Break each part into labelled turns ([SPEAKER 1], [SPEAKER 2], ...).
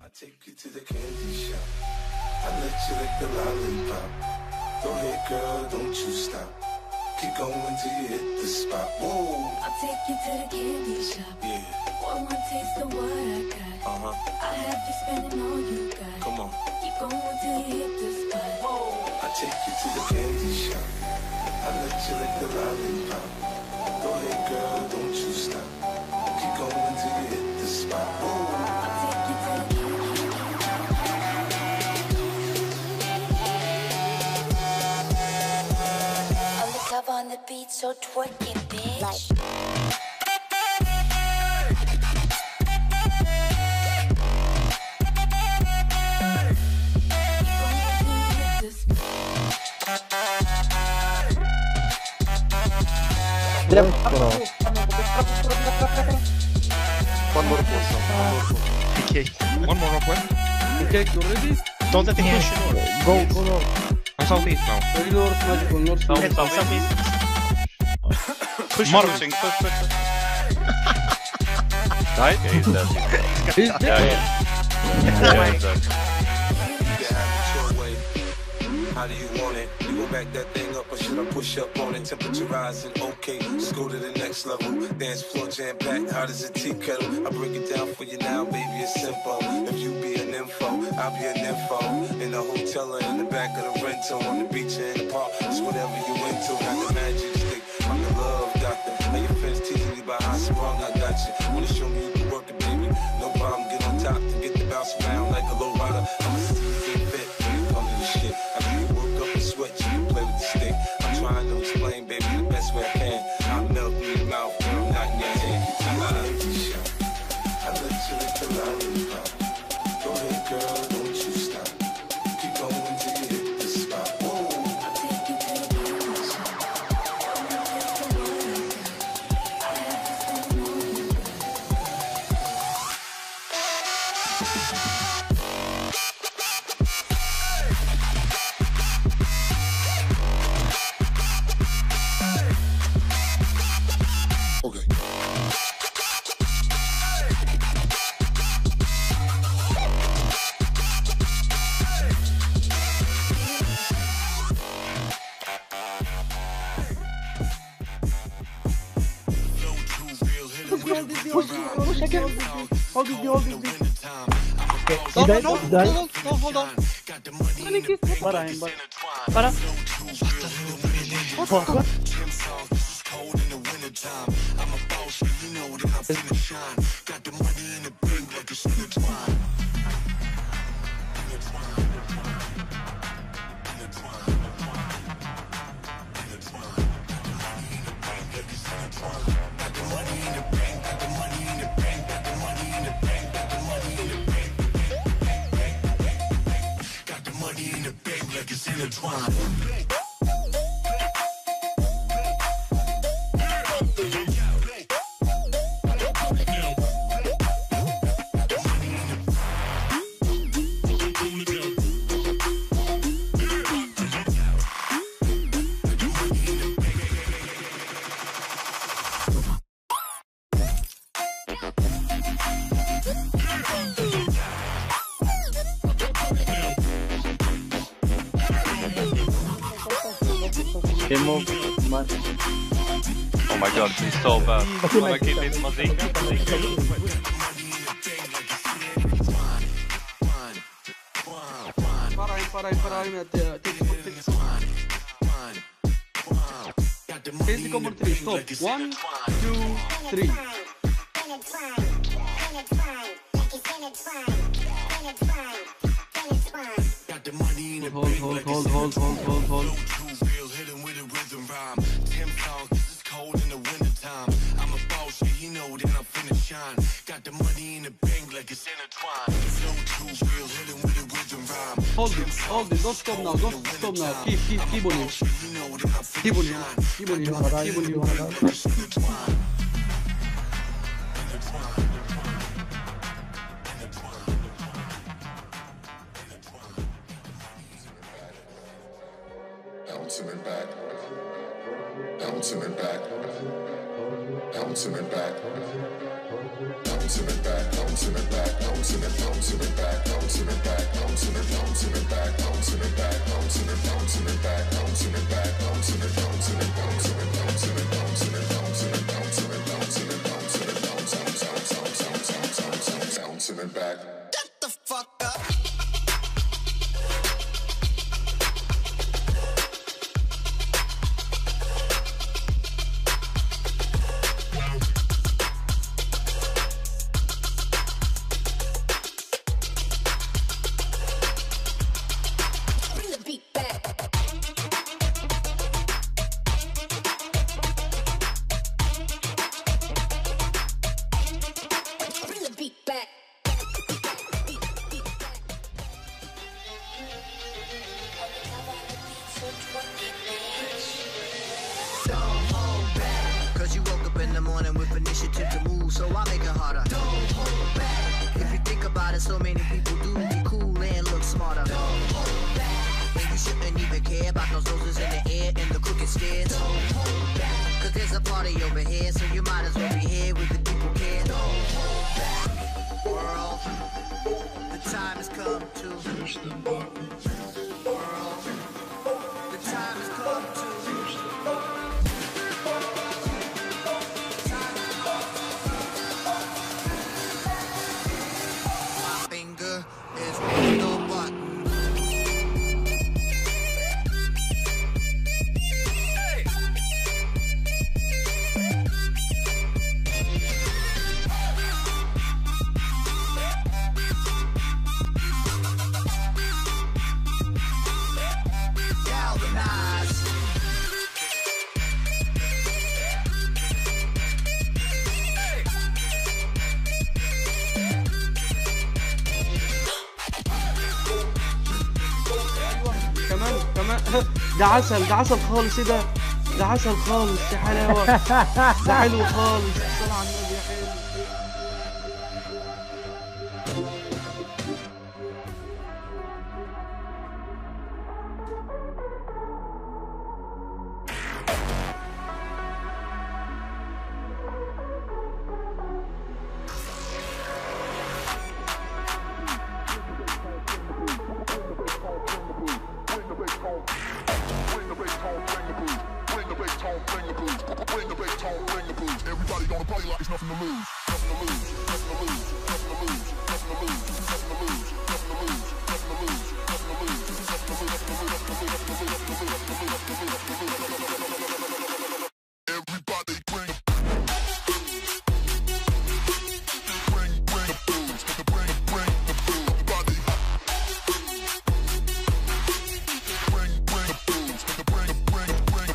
[SPEAKER 1] take you to the candy shop. I let you lick the lollipop. Go ahead, girl, don't you stop. Keep going till you hit the spot. Whoa.
[SPEAKER 2] I'll take you to the candy shop.
[SPEAKER 1] Yeah.
[SPEAKER 2] One more taste of what I got. I have you spending all you got.
[SPEAKER 1] Come on.
[SPEAKER 2] Keep going till you hit the spot. Whoa.
[SPEAKER 1] I take you to the candy shop. I let you lick the lollipop. Go ahead, girl, don't you stop. Keep going till you hit the spot. Whoa.
[SPEAKER 2] I'll take you to the candy shop. On the cover on the beat, so twerk it, bitch.
[SPEAKER 3] One more push.
[SPEAKER 4] Okay. One more up one.
[SPEAKER 5] Okay, you ready?
[SPEAKER 4] Don't let him push.
[SPEAKER 5] Go, go, go.
[SPEAKER 4] On southeast now.
[SPEAKER 5] Very north, magical, north.
[SPEAKER 4] Southeast. Push.
[SPEAKER 3] Marching. Push. Right? Yeah, he's dead.
[SPEAKER 5] He's dead.
[SPEAKER 3] Yeah, he's dead.
[SPEAKER 1] How do you want it? You go back that thing up or should I push up on it? Temperature rising, okay, let's go to the next level. Dance floor jam packed, hot as a tea kettle. I break it down for you now, baby, it's simple. If you be an info, I'll be an info. In the hotel or in the back of the rental, on the beach or in the park, it's whatever you into. Got the magic stick, I'm the love doctor. How your friends teasing me about how sprung I got you. Wanna show me you can work it, baby? No problem, get on top to get the bounce around like a low rider. I'm a CZ fit when it comes to the shit. I do you work up and sweat, you can play with the stick. I'm trying to explain, baby, the best way I can. I'll melt in your mouth when I'm not in your hand. I let you lick the lollipop. Go ahead, girl, don't you stop. Keep going till you hit the spot. Whoa.
[SPEAKER 2] I'll take you to the candy shop. One more taste of what I got. I have you spending all you got.
[SPEAKER 1] Okay.
[SPEAKER 5] Push again. Hold this, hold this.
[SPEAKER 6] Hold on.
[SPEAKER 5] Para, para. What?
[SPEAKER 3] Oh my god, he's so bad. Wanna keep his Mazika?
[SPEAKER 5] Take the 3, stop. 1, 2, 3. Hold. Hold it, don't stop now, keep on it. Keep on it.
[SPEAKER 1] Bouncing it back.
[SPEAKER 6] Bouncing it back. Bouncing it back. Bouncing it back. Bouncing it back. Bouncing it. Bouncing it back. Bouncing it back. Bouncing it. Bouncing it back. Bouncing it back. Bouncing it. Bouncing it back. Bouncing it back. Bouncing it. Bouncing it. Bouncing it. Bouncing it. Bouncing it. Bouncing it. Bouncing it. Bouncing it. Bouncing it. Bouncing it back.
[SPEAKER 7] Shut the fuck up.
[SPEAKER 2] Bring the beat back. Bring the beat back.
[SPEAKER 7] Cause you woke up in the morning with initiative to move, so I make it harder. Don't hold back. If you think about it, so many people do. Be cool and look smarter. Don't hold back. And you shouldn't even care about those roses in the air and the crooked stairs. Don't hold back. Cause there's a party over here, so you might as well be here with the people care. Don't hold back. World, the time has come to push the button. World, the time has come to push the button. Finger is the button. Galvanize.
[SPEAKER 5] كمان ده عسل، ده عسل خالص. ايه ده؟ ده عسل خالص يا حلاوه. ده حلو خالص. الصلاة على النبي يا حلو.
[SPEAKER 6] Everybody gonna party like it's nothing to lose. Nothing to lose. Nothing to lose. Nothing to lose. Nothing to lose. Nothing to lose. Nothing to lose. Nothing to lose. Nothing to lose. Everybody bring the booze. Bring the booze. Everybody. Bring the booze. Bring the booze.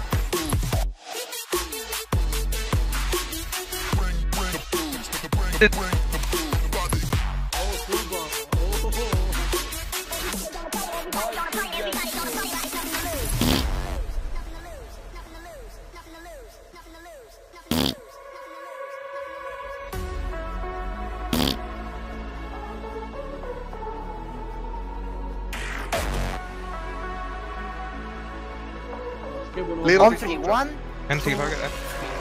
[SPEAKER 4] Little
[SPEAKER 7] 1-3-1.
[SPEAKER 4] Anything target F.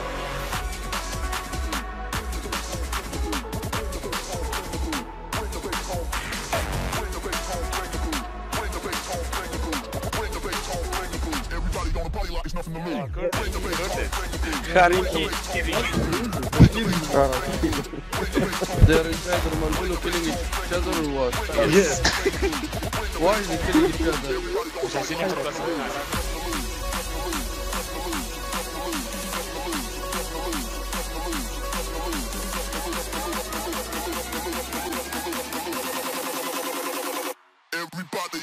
[SPEAKER 6] Everybody gonna party like it's nothing to lose.
[SPEAKER 3] Kariki.
[SPEAKER 5] They're inside the Marvel killing each other or what? Yes. Why is he killing each other?
[SPEAKER 6] Everybody.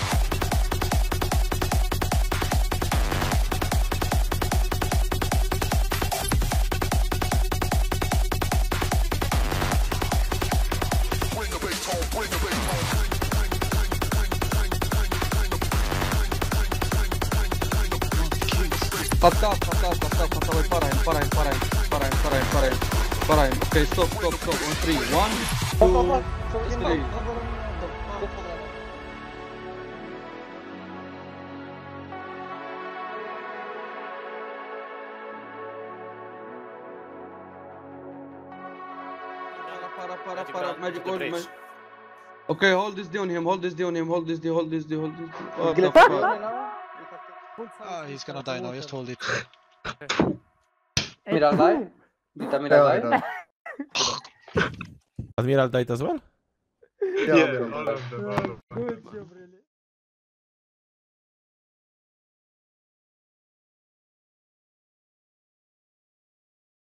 [SPEAKER 6] Bring the bass home, bring the bass home.
[SPEAKER 5] Stop, farahin. Okay, stop. On 3, 1, 2, 3. para. Magic hold, magic. Okay, hold this D on him, hold this D on him, hold this D. What the fuck?
[SPEAKER 8] Ah, he's gonna die now, just hold it.
[SPEAKER 5] Admiral die? Did Admiral die?
[SPEAKER 9] Admiral died as well?
[SPEAKER 10] Yeah, all of them.